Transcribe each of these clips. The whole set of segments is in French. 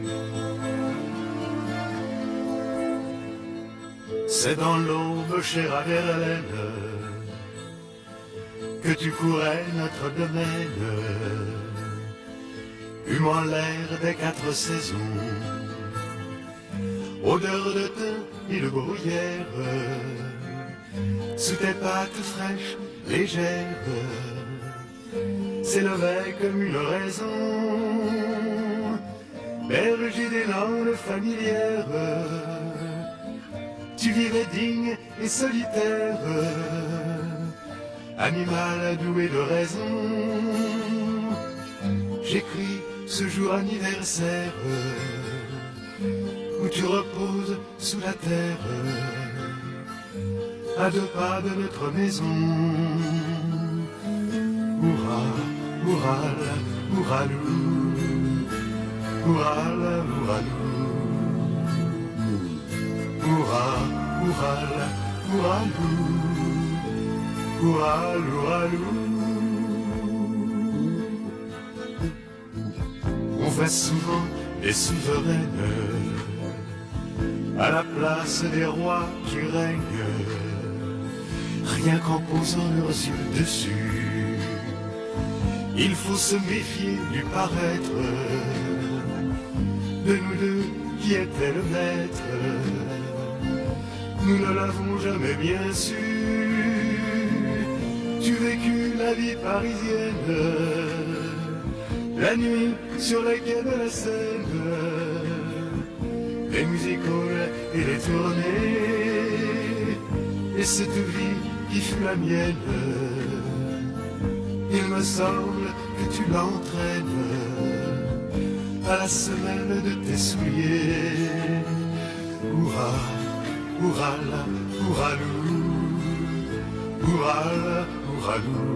C'est dans l'aube, chère Verlaine, que tu courais notre domaine, humant l'air des 4 saisons, odeur de thym et de bruyère, sous tes pattes fraîches, légères, s'élevait comme une raison, berger des landes familières. Tu vivais digne et solitaire, animal doué de raison. J'écris ce jour anniversaire où tu reposes sous la terre, à 2 pas de notre maison. Hourra, hourra, hourralou, hourra, hourralou. Hourra, hourra, hourralou, hourra, hourralou. On voit souvent les souveraines à la place des rois qui règnent, rien qu'en posant leurs yeux dessus. Il faut se méfier du paraître de nous deux qui était le maître. Nous ne l'avons jamais bien su. Tu vécus la vie parisienne, la nuit sur les quais de la Seine, les music-halls et les tournées, et cette vie qui fut la mienne. Il me semble que tu l'entraînes à la semelle de tes souliers. Hourra, hourrala, hourralou, hourrala, hourralou.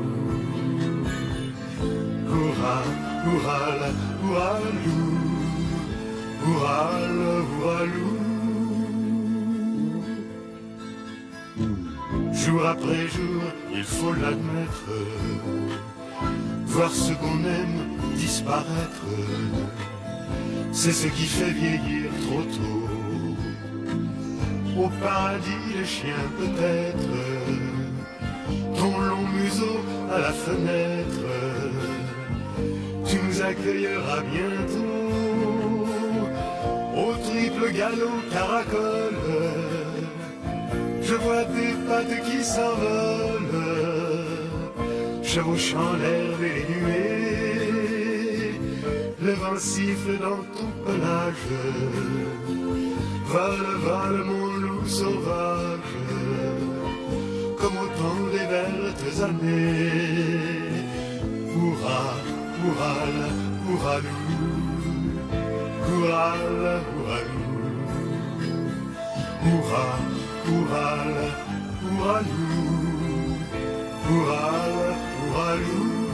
Hourra, hourrala, hourralou, hourrala, hourralou. Jour après jour, il faut l'admettre, voir ce qu'on aime disparaître, c'est ce qui fait vieillir trop tôt. Au paradis, les chiens peut-être, ton long museau à la fenêtre, tu nous accueilleras bientôt au triple galop caracole. Je vois tes pattes qui s'envolent, chevauchant l'herbe et les nuées. Le vent siffle dans ton pelage, vole, vole mon loup sauvage, comme au temps des vertes années. Hourra, hourrala, hourralou, hourrala, hourralou. Hourra, hourrala, hourralou, hourrala, hourralou.